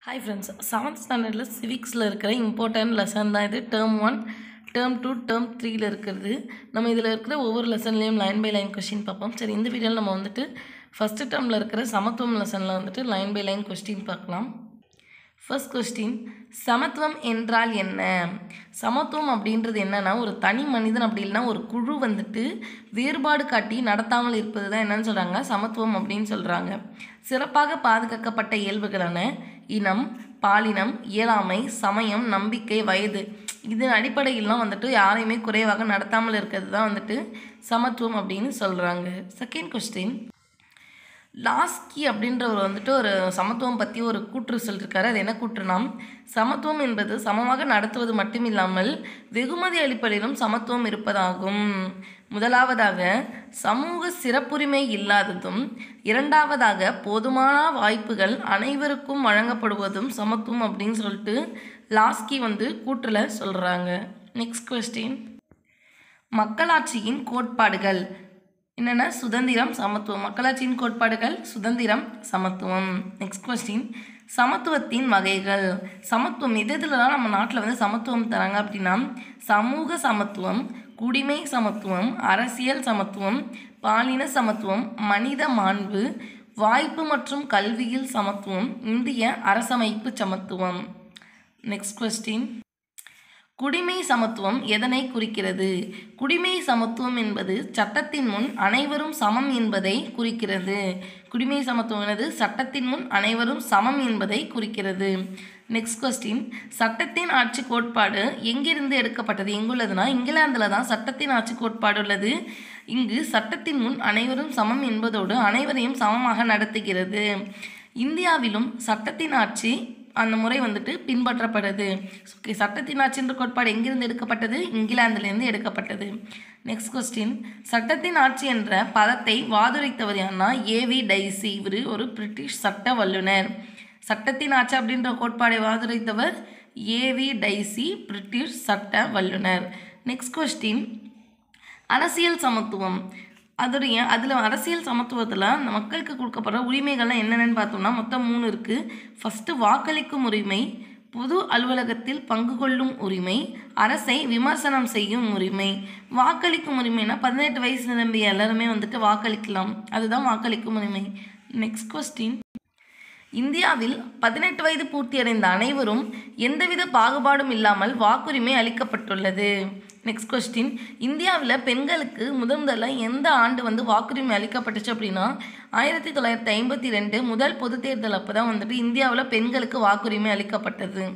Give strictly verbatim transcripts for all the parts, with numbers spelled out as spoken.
Hi friends, seventh standard civics la இருக்கிற important lesson தான் இது. term one, term two, term three ல இருக்குது. நம்ம இதில் இருக்கிற ஒவ்வொரு லெசன்லேயும் லைன் பை லைன் கொஸ்டின் பார்ப்போம். சரி, இந்த வீடியோவில் நம்ம வந்துட்டு ஃபஸ்ட்டு டேர்மில் இருக்கிற சமத்துவம் லெசனில் வந்துட்டு லைன் பை லைன் கொஸ்டின் பார்க்கலாம். ஃபர்ஸ்ட் கொஸ்டின், சமத்துவம் என்றால் என்ன? சமத்துவம் அப்படின்றது என்னன்னா, ஒரு தனி மனிதன் அப்படி இல்லைன்னா ஒரு குழு வந்துட்டு வேறுபாடு காட்டி நடத்தாமல் இருப்பது தான் என்னன்னு சொல்கிறாங்க, சமத்துவம் அப்படின்னு சொல்கிறாங்க. சிறப்பாக பாதுகாக்கப்பட்ட இயல்புகளான இனம், பாலினம், இயலாமை, சமயம், நம்பிக்கை, வயது இதன் அடிப்படையிலாம் வந்துட்டு யாரையுமே குறைவாக நடத்தாமல் இருக்கிறது தான் வந்துட்டு சமத்துவம் அப்படின்னு சொல்கிறாங்க. செகண்ட் கொஸ்டின், லாஸ்கி அப்படின்றவர் வந்துட்டு ஒரு சமத்துவம் பற்றி ஒரு கூற்று சொல்லியிருக்காரு. அது என்ன கூற்றுனா, சமத்துவம் என்பது சமமாக நடத்துவது மட்டுமில்லாமல் வெகுமதி அளிப்பதிலும் சமத்துவம் இருப்பதாகும். முதலாவதாக சமூக சிறப்புரிமை இல்லாததும், இரண்டாவதாக போதுமான வாய்ப்புகள் அனைவருக்கும் வழங்கப்படுவதும் சமத்துவம் அப்படின்னு சொல்லிட்டு லாஸ்கி வந்து கூற்றில் சொல்கிறாங்க. நெக்ஸ்ட் கொஸ்டின், மக்களாட்சியின் கோட்பாடுகள் என்னென்ன? சுதந்திரம், சமத்துவம். மக்களாட்சியின் கோட்பாடுகள் சுதந்திரம், சமத்துவம். நெக்ஸ்ட் கொஸ்டின், சமத்துவத்தின் வகைகள். சமத்துவம் எது எதுலலாம் நம்ம நாட்டில் வந்து சமத்துவம் தராங்க அப்படின்னா, சமூக சமத்துவம், குடிமை சமத்துவம், அரசியல் சமத்துவம், பாலின சமத்துவம், மனித மாண்பு, வாய்ப்பு மற்றும் கல்வியில் சமத்துவம், இந்திய அரசமைப்பு சமத்துவம். நெக்ஸ்ட் கொஸ்டின், குடிமை சமத்துவம் எதனை குறிக்கிறது? குடிமை சமத்துவம் என்பது சட்டத்தின் முன் அனைவரும் சமம் என்பதை குறிக்கிறது. குடிமை சமத்துவம் என்பது சட்டத்தின் முன் அனைவரும் சமம் என்பதை குறிக்கிறது. நெக்ஸ்ட் கொஸ்டின், சட்டத்தின் ஆட்சி கோட்பாடு எங்கிருந்து எடுக்கப்பட்டது? எங்குள்ளதுன்னா, இங்கிலாந்தில் தான் சட்டத்தின் ஆட்சி கோட்பாடு உள்ளது. இங்கு சட்டத்தின் முன் அனைவரும் சமம் என்பதோடு அனைவரையும் சமமாக நடத்துகிறது. இந்தியாவிலும் சட்டத்தின் ஆட்சி அந்த முறை வந்துட்டு பின்பற்றப்படுது. சட்டத்தின் ஆட்சின்ற கோட்பாடு எங்கிருந்து எடுக்கப்பட்டது? இங்கிலாந்திலிருந்து எடுக்கப்பட்டது. நெக்ஸ்ட் கொஸ்டின், சட்டத்தின் ஆட்சி என்ற பதத்தை வாதுரைத்தவர் யாருன்னா ஏவி டைசி. இவர் ஒரு பிரிட்டிஷ் சட்ட வல்லுனர். சட்டத்தின் ஆட்சி அப்படின்ற கோட்பாடை வாதுரைத்தவர் ஏவி டைசி, பிரிட்டிஷ் சட்ட வல்லுனர். நெக்ஸ்ட் கொஸ்டின், அரசியல் சமத்துவம். அதோடைய அதில் அரசியல் சமத்துவத்தில் மக்களுக்கு கொடுக்கப்படுற உரிமைகள்லாம் என்னென்னு பார்த்தோம்னா மொத்தம் மூணு இருக்குது. ஃபஸ்ட்டு வாக்களிக்கும் உரிமை, பொது அலுவலகத்தில் பங்கு கொள்ளும் உரிமை, அரசை விமர்சனம் செய்யும் உரிமை. வாக்களிக்கும் உரிமைனா பதினெட்டு வயசு நிரம்பிய எல்லாருமே வந்துட்டு வாக்களிக்கலாம், அதுதான் வாக்களிக்கும் உரிமை. நெக்ஸ்ட் கொஸ்டின், இந்தியாவில் பதினெட்டு வயது பூர்த்தியடைந்த அனைவரும் எந்தவித பாகுபாடும் இல்லாமல் வாக்குரிமை அளிக்கப்பட்டுள்ளது. நெக்ஸ்ட் கொஸ்டின், இந்தியாவில் பெண்களுக்கு முதன் முதல்ல எந்த ஆண்டு வந்து வாக்குரிமை அளிக்கப்பட்டுச்சு அப்படின்னா ஆயிரத்தி தொள்ளாயிரத்தி ஐம்பத்தி ரெண்டு முதல் பொது தேர்தல் அப்போ தான் வந்துட்டு இந்தியாவில் பெண்களுக்கு வாக்குரிமை அளிக்கப்பட்டது.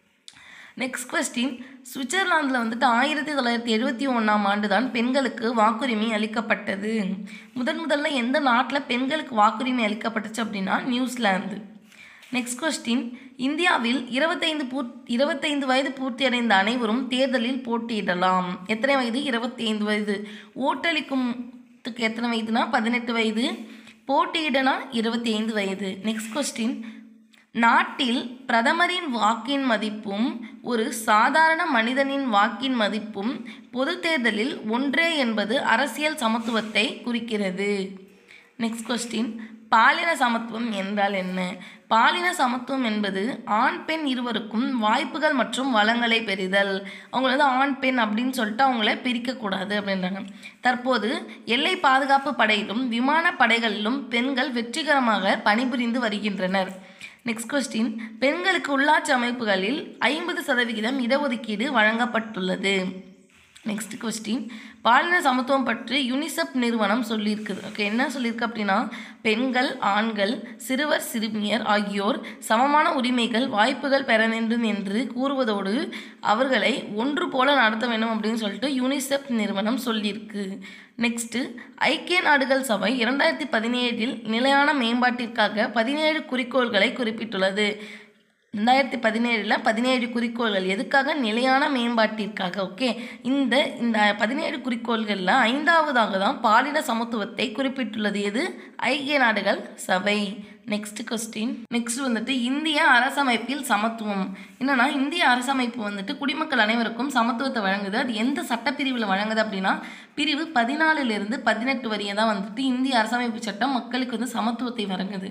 நெக்ஸ்ட் கொஸ்டின், சுவிட்சர்லாந்தில் வந்துட்டு ஆயிரத்தி தொள்ளாயிரத்தி எழுபத்தி ஒன்றாம் ஆண்டு தான் பெண்களுக்கு வாக்குரிமை அளிக்கப்பட்டது. முதன் முதல்ல எந்த நாட்டில் பெண்களுக்கு வாக்குரிமை அளிக்கப்பட்டுச்சு அப்படின்னா நியூசிலாந்து. நெக்ஸ்ட் கொஸ்டின், இந்தியாவில் இருபத்தைந்து பூ இருபத்தைந்து வயது பூர்த்தியடைந்த அனைவரும் தேர்தலில் போட்டியிடலாம். எத்தனை வயது? இருபத்தி ஐந்து வயது. ஓட்டளிக்கும்த்துக்கு எத்தனை வயதுனா பதினெட்டு வயது. போட்டியிடனா இருபத்தி ஐந்து வயது. நெக்ஸ்ட் கொஸ்டின், நாட்டில் பிரதமரின் வாக்கின் மதிப்பும் ஒரு சாதாரண மனிதனின் வாக்கின் மதிப்பும் பொது தேர்தலில் ஒன்றே என்பது அரசியல் சமத்துவத்தை குறிக்கிறது. நெக்ஸ்ட் கொஸ்டின், பாலின சமத்துவம் என்றால் என்ன? பாலின சமத்துவம் என்பது ஆண் பெண் இருவருக்கும் வாய்ப்புகள் மற்றும் வளங்களை பெறுதல். அவங்கள வந்து ஆண் பெண் அப்படின்னு சொல்லிட்டு அவங்கள பிரிக்கக்கூடாது அப்படின்றாங்க. தற்போது எல்லை பாதுகாப்பு படையிலும் விமான படைகளிலும் பெண்கள் வெற்றிகரமாக பணிபுரிந்து வருகின்றனர். நெக்ஸ்ட் கொஸ்டின், பெண்களுக்கு உள்ளாட்சி அமைப்புகளில் ஐம்பது சதவிகிதம் இடஒதுக்கீடு வழங்கப்பட்டுள்ளது. நெக்ஸ்ட் கொஸ்டின், பாலின சமத்துவம் பற்றி யுனிசெஃப் நிறுவனம் சொல்லியிருக்குது. ஓகே, என்ன சொல்லியிருக்கு அப்படின்னா, பெண்கள், ஆண்கள், சிறுவர் சிறுமியர் ஆகியோர் சமமான உரிமைகள் வாய்ப்புகள் பெற வேண்டும் என்று கூறுவதோடு அவர்களை ஒன்று போல நடத்த வேண்டும் அப்படின்னு சொல்லிட்டு யுனிசெஃப் நிறுவனம் சொல்லியிருக்கு. நெக்ஸ்ட்டு, ஐக்கிய நாடுகள் சபை இரண்டாயிரத்தி பதினேழில் நிலையான மேம்பாட்டிற்காக பதினேழு குறிக்கோள்களை குறிப்பிட்டுள்ளது. ரெண்டாயிரத்தி பதினேழில் பதினேழு குறிக்கோள்கள் எதுக்காக? நிலையான மேம்பாட்டிற்காக. ஓகே, இந்த இந்த பதினேழு குறிக்கோள்களில் ஐந்தாவதாக தான் பாலின சமத்துவத்தை குறிப்பிட்டுள்ளது. எது? ஐக்கிய நாடுகள் சபை. நெக்ஸ்ட் கொஸ்டின், நெக்ஸ்ட் வந்துட்டு இந்திய அரசமைப்பில் சமத்துவம். என்னன்னா, இந்திய அரசமைப்பு வந்துட்டு குடிமக்கள் அனைவருக்கும் சமத்துவத்தை வழங்குது. அது எந்த சட்டப்பிரிவில் வழங்குது அப்படின்னா பிரிவு பதினாலிலிருந்து பதினெட்டு வரையே தான் வந்துட்டு இந்திய அரசமைப்பு சட்டம் மக்களுக்கு வந்து சமத்துவத்தை வழங்குது.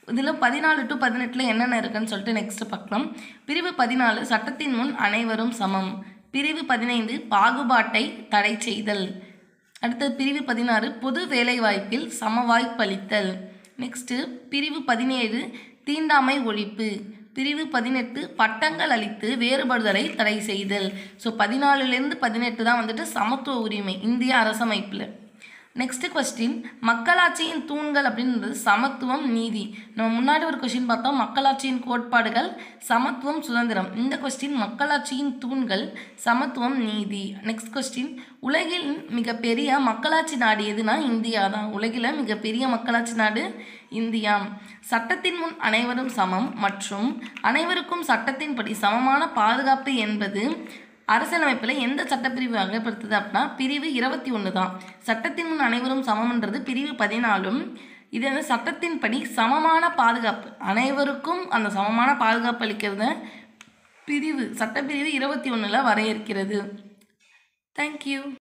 இதில் பதினாலு டு பதினெட்டில் என்னென்ன இருக்குன்னு சொல்லிட்டு நெக்ஸ்ட்டு பார்க்கலாம். பிரிவு பதினாலு சட்டத்தின் முன் அனைவரும் சமம். பிரிவு பதினைந்து பாகுபாட்டை தடை செய்தல். அடுத்தது பிரிவு பதினாறு பொது வேலைவாய்ப்பில் சமவாய்ப்பளித்தல். நெக்ஸ்ட்டு பிரிவு பதினேழு தீண்டாமை ஒழிப்பு. பிரிவு பதினெட்டு பட்டங்கள் அளித்து வேறுபடுதலை தடை செய்தல். ஸோ பதினாலுலேருந்து பதினெட்டு தான் வந்துட்டு சமத்துவ உரிமை இந்திய அரசமைப்பில். நெக்ஸ்ட் கொஸ்டின் மக்களாட்சியின் தூண்கள் அப்படின்றது சமத்துவம் நீதி. நம்ம முன்னாடி ஒரு கொஸ்டின் பார்த்தோம் மக்களாட்சியின் கோட்பாடுகள் சமத்துவம் சுதந்திரம். இந்த கொஸ்டின் மக்களாட்சியின் தூண்கள் சமத்துவம் நீதி. நெக்ஸ்ட் கொஸ்டின் உலகில் மிகப்பெரிய மக்களாட்சி நாடு எதுனா இந்தியா தான். உலகில் மிகப்பெரிய மக்களாட்சி நாடு இந்தியா. சட்டத்தின் முன் அனைவரும் சமம் மற்றும் அனைவருக்கும் சட்டத்தின்படி சமமான பாதுகாப்பு என்பது அரசியலமைப்பில் எந்த சட்டப்பிரிவு வகைப்படுத்துது அப்படின்னா பிரிவு இருபத்தி ஒன்று தான். சட்டத்தின் முன் அனைவரும் சமம்ன்றது பிரிவு பதினாலும். இது வந்து சட்டத்தின்படி சமமான பாதுகாப்பு அனைவருக்கும் அந்த சமமான பாதுகாப்பு அளிக்கிறத பிரிவு சட்டப்பிரிவு இருபத்தி ஒன்றில் வரையறுக்கிறது. தேங்க்யூ.